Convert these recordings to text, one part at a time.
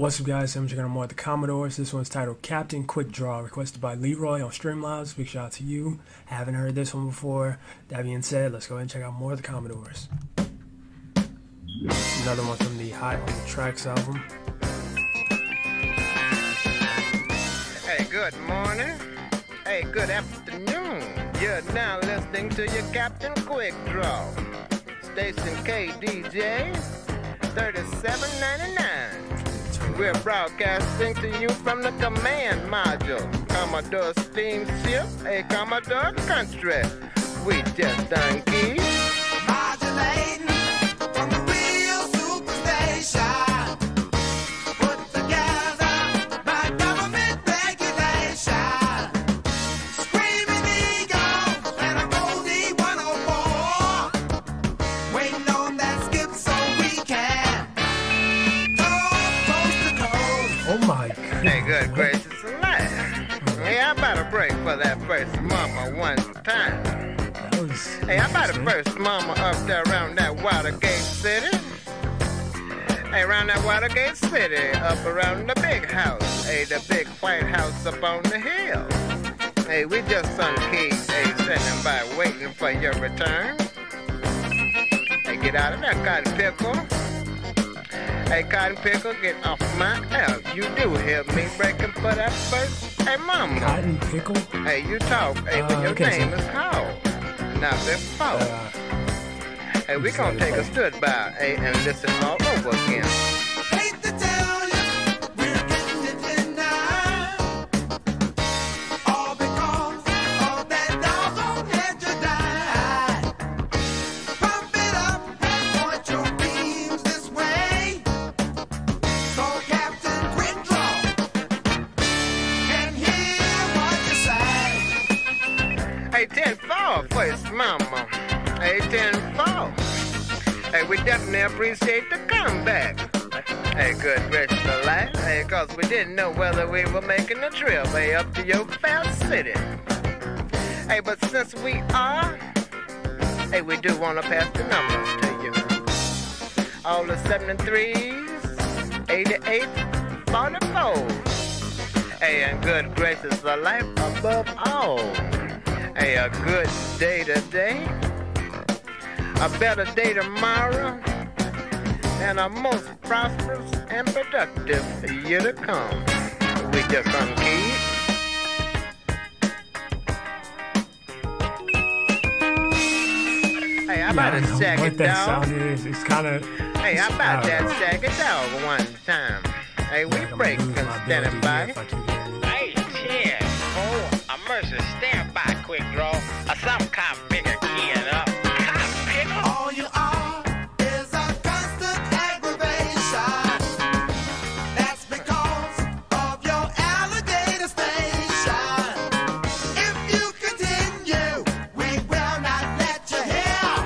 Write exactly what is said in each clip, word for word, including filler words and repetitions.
What's up, guys? I'm checking out more of the Commodores. This one's titled Captain Quick Draw, requested by Leroy on Streamlabs. Big shout out to you. Haven't heard this one before. That being said, let's go ahead and check out more of the Commodores. Another one from the Hot on the Tracks album. Hey, good morning. Hey, good afternoon. You're now listening to your Captain Quick Draw. Station K D J thirty-seven ninety-nine. We're broadcasting to you from the command module. Commodore Steamship, a Commodore Country. We just done key. Modulating from the real superstation. Put together by government regulation. Screaming eagle and a Goldie one oh four. Waiting on that skip so we can go coast to coast. Oh my god. Hey, good gracious alive. Hey, I about to break for that first mama one time. That was Hey, I about to interesting. first mama up there around that Watergate City. Hey, around that Watergate City, up around the big house. Hey, the big white house up on the hill. Hey, we just some keys, hey, sitting by waiting for your return. Hey, get out of there, Cotton Pickle. Hey, Cotton Pickle, get off my ass. You do hear me breaking for that first. Hey, mama. Cotton Pickle? Hey, you talk. Hey, Uh, but your okay, name so- is called. Now, before. Uh, Hey, we gonna take a stood by, hey, and listen all over again. Hate to tell you, we're getting it in now. All because of that doggone hedge died. Pump it up and point your beams this way. So Captain Quick Draw can hear what you say. Hey, ten four, first mama. Hey, ten four. Hey, we definitely appreciate the comeback. Hey, good gracious alive. Hey, cause we didn't know whether we were making the trip, hey, up to your fair city. Hey, but since we are, hey, we do wanna pass the numbers to you. All the seventy-threes, eighty-eight, forty-four. Hey, and good gracious alive above all. Hey, a good day today. A better day tomorrow, and a most prosperous and productive year to come. We just unkeyed. Hey, how yeah, about I a don't know shaggy what that dog? sound is. It's kind of... Hey, how about that shaggy dog one time? Hey, we break and standing by. Hey, cheers. Oh, a mercy stand by quick draw. Or some kind of bigger keying up. Cop pickle. All you are is a constant aggravation. That's because of your alligator station. If you continue, we will not let you hear.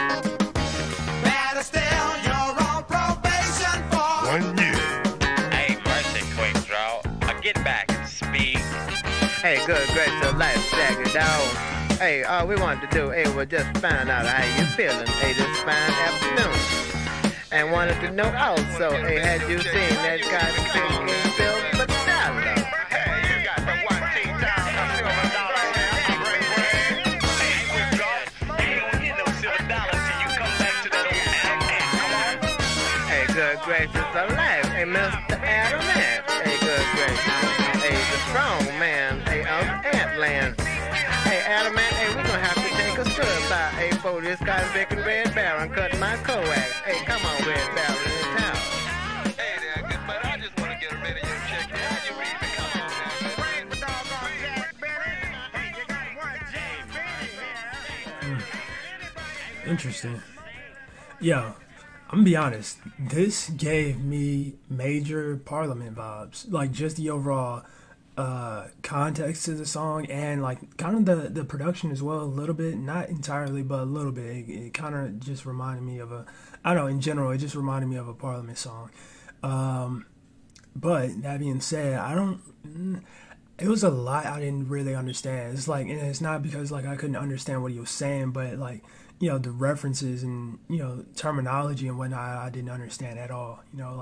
Better still, you're on probation for One year. Hey, mercy quick draw. Uh, get back and speak. Hey, good gracious life, shaggy dog. Hey, all we wanted to do, hey, was just find out how you feeling, hey, this fine afternoon. And wanted to know also, hey, had you seen that cotton pick in Bill Padala? Hey, you got the one T down, a silver dollar on that. Hey, quick draw. You don't get no silver dollars till you come back to the come on. Hey, good gracious alive, hey, Mister Adamant. Hey, good gracious, hey, the strong man, hey, of Antland. Hey, Adamant, hey, we're gonna have to take a stood by, hey, for this cotton pick and Red Baron cut my coax. Hey, come on, Red Baron in town. Hey there, good buddy. I just want to get rid of your check. How you read me? Come on now, man. Bring the doggone Jack Benny. Hey, you got one Jack Benny here. Interesting. Yo, I'm gonna be honest. This gave me major Parliament vibes. Like, just the overall uh context to the song, and like kind of the the production as well, a little bit, not entirely, but a little bit. It, it kind of just reminded me of a, I don't know, in general, it just reminded me of a Parliament song. Um, but that being said, I don't. It was a lot I didn't really understand. It's like, and it's not because like I couldn't understand what he was saying, but like, you know, the references and, you know, terminology and whatnot, I didn't understand at all. You know, like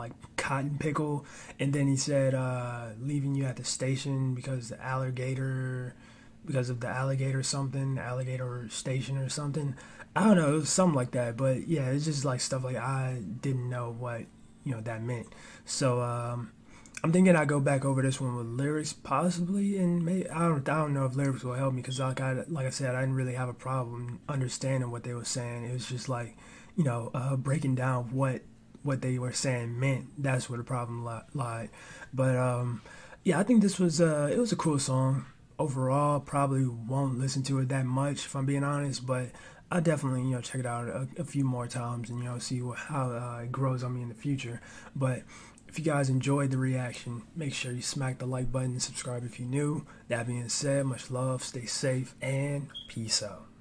cotton pickle, and then he said uh, leaving you at the station because the alligator, because of the alligator something, alligator station or something. I don't know, it was something like that. But yeah, it's just like stuff like I didn't know what you know that meant. So um, I'm thinking I go back over this one with lyrics possibly, and maybe I don't I don't know if lyrics will help me because like I like I said I didn't really have a problem understanding what they were saying. It was just like you know uh, breaking down what what they were saying meant. That's where the problem li- lied. But um, yeah, I think this was uh, it was a cool song overall. Probably won't listen to it that much if I'm being honest, but I definitely you know check it out a, a few more times and you know see what, how uh, it grows on me in the future. But if you guys enjoyed the reaction, make sure you smack the like button and subscribe if you're new. That being said, much love, stay safe, and peace out.